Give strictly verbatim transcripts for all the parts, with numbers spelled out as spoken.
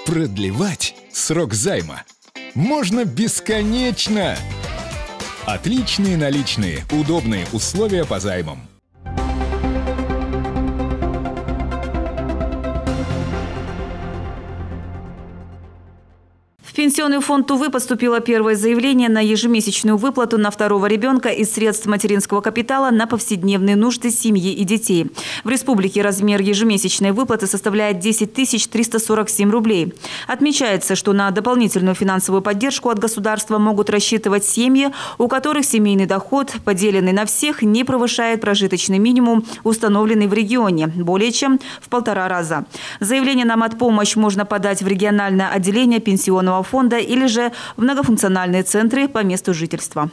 Продлевать срок займа можно бесконечно. Отличные наличные, удобные условия по займам. В Пенсионный фонд Тувы поступило первое заявление на ежемесячную выплату на второго ребенка из средств материнского капитала на повседневные нужды семьи и детей. В республике размер ежемесячной выплаты составляет десять тысяч триста сорок семь рублей. Отмечается, что на дополнительную финансовую поддержку от государства могут рассчитывать семьи, у которых семейный доход, поделенный на всех, не превышает прожиточный минимум, установленный в регионе, более чем в полтора раза. Заявление на матпомощь можно подать в региональное отделение Пенсионного фонда или же в многофункциональные центры по месту жительства.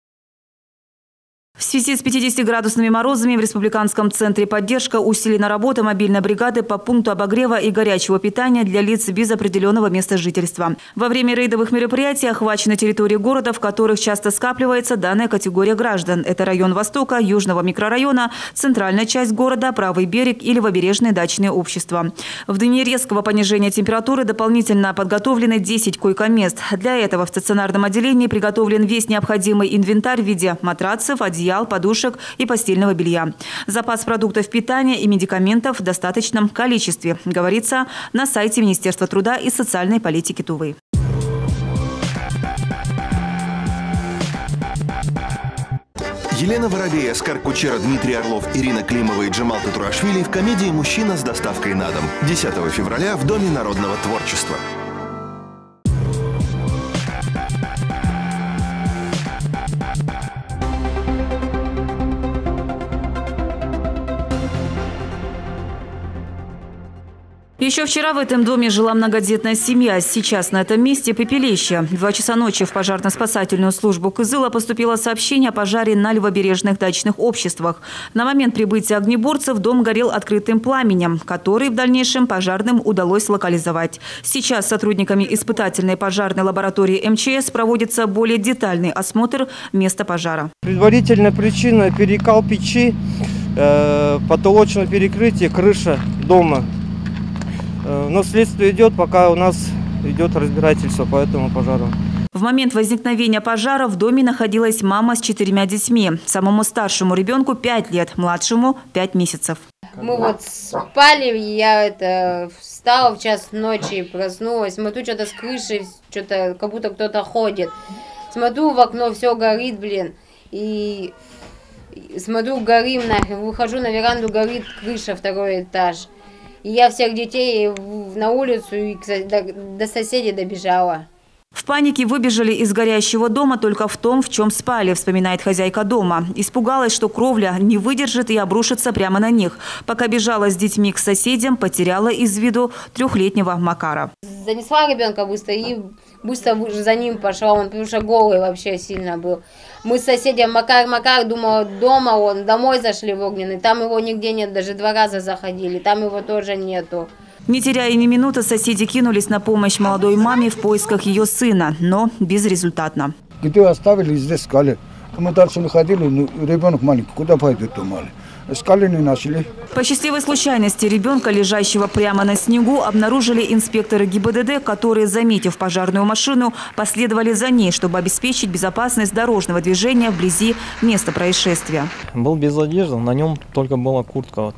В связи с пятидесятиградусными морозами в Республиканском центре поддержка усилена работа мобильной бригады по пункту обогрева и горячего питания для лиц без определенного места жительства. Во время рейдовых мероприятий охвачены территории города, в которых часто скапливается данная категория граждан. Это район Востока, Южного микрорайона, центральная часть города, правый берег и левобережные дачные общества. В дни резкого понижения температуры дополнительно подготовлены десять койко-мест. Для этого в стационарном отделении приготовлен весь необходимый инвентарь в виде матрацев, одеял, подушек и постельного белья. Запас продуктов питания и медикаментов в достаточном количестве, говорится на сайте Министерства труда и социальной политики Тувы. Елена Воробей, Оскар Кучера, Дмитрий Орлов, Ирина Климова и Джамал Татурашвили в комедии «Мужчина с доставкой на дом» десятого февраля в Доме народного творчества. Еще вчера в этом доме жила многодетная семья. Сейчас на этом месте пепелище. В два часа ночи в пожарно-спасательную службу Кызыла поступило сообщение о пожаре на левобережных дачных обществах. На момент прибытия огнеборцев дом горел открытым пламенем, который в дальнейшем пожарным удалось локализовать. Сейчас сотрудниками испытательной пожарной лаборатории эм че эс проводится более детальный осмотр места пожара. Предварительная причина – перекал печи, э, потолочное перекрытие, крыша дома. Но следствие идет, пока у нас идет разбирательство по этому пожару. В момент возникновения пожара в доме находилась мама с четырьмя детьми. Самому старшему ребенку пять лет, младшему пять месяцев. Мы вот спали, я это встала в час ночи, проснулась, смотрю, что-то с крыши, что-то как будто кто-то ходит. Смотрю в окно, все горит, блин, и смотрю, горим нахер, выхожу на веранду, горит крыша, второй этаж. И я всех детей на улицу и до, до соседей добежала. В панике выбежали из горящего дома только в том, в чем спали, вспоминает хозяйка дома. Испугалась, что кровля не выдержит и обрушится прямо на них. Пока бежала с детьми к соседям, потеряла из виду трехлетнего Макара. Занесла ребенка быстро и быстро за ним пошла, он потому что голый вообще сильно был. Мы с соседям Макар, Макар, думала, дома он, домой зашли в огненный, там его нигде нет, даже два раза заходили, там его тоже нету. Не теряя ни минуты, соседи кинулись на помощь молодой маме в поисках ее сына, но безрезультатно. Где оставили, здесь искали. Мы дальше не ходили, ну, ребенок маленький, куда пойдет, думали. Искали, не нашли. По счастливой случайности ребенка, лежащего прямо на снегу, обнаружили инспекторы гэ и бэ дэ дэ, которые, заметив пожарную машину, последовали за ней, чтобы обеспечить безопасность дорожного движения вблизи места происшествия. Был без одежды, на нем только была куртка.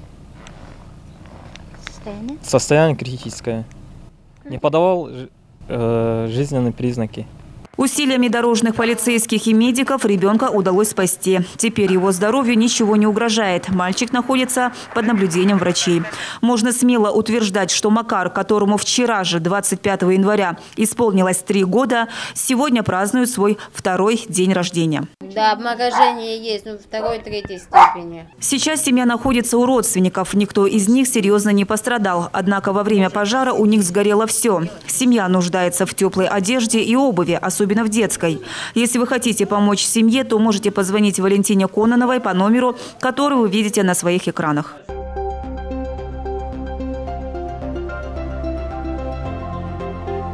Состояние? Состояние критическое. Не подавал э, жизненные признаки. Усилиями дорожных полицейских и медиков ребенка удалось спасти. Теперь его здоровью ничего не угрожает. Мальчик находится под наблюдением врачей. Можно смело утверждать, что Макар, которому вчера же, двадцать пятого января, исполнилось три года, сегодня празднует свой второй день рождения. Да, обморожение есть, но второй, третьей степени. Сейчас семья находится у родственников. Никто из них серьезно не пострадал. Однако во время пожара у них сгорело все. Семья нуждается в теплой одежде и обуви, особенно в детской. Если вы хотите помочь семье, то можете позвонить Валентине Кононовой по номеру, который вы видите на своих экранах.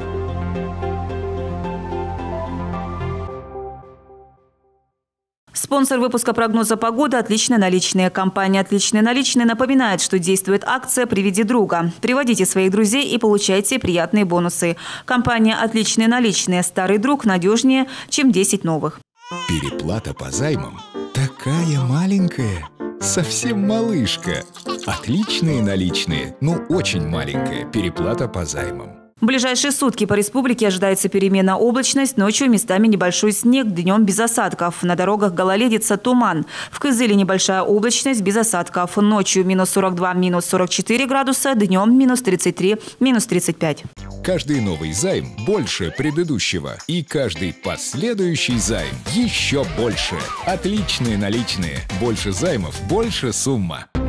С Спонсор выпуска прогноза погоды «Отличные наличные». Компания «Отличные наличные» напоминает, что действует акция «Приведи друга». Приводите своих друзей и получайте приятные бонусы. Компания «Отличные наличные». Старый друг надежнее, чем десять новых. Переплата по займам такая маленькая, совсем малышка. Отличные наличные, ну очень маленькая переплата по займам. В ближайшие сутки по республике ожидается переменная облачность, ночью местами небольшой снег, днем без осадков. На дорогах гололедица, туман. В Кызыле небольшая облачность без осадков. Ночью минус сорок два, минус сорок четыре градуса, днем минус тридцать три, минус тридцать пять. Каждый новый займ больше предыдущего. И каждый последующий займ еще больше. Отличные наличные. Больше займов, больше сумма.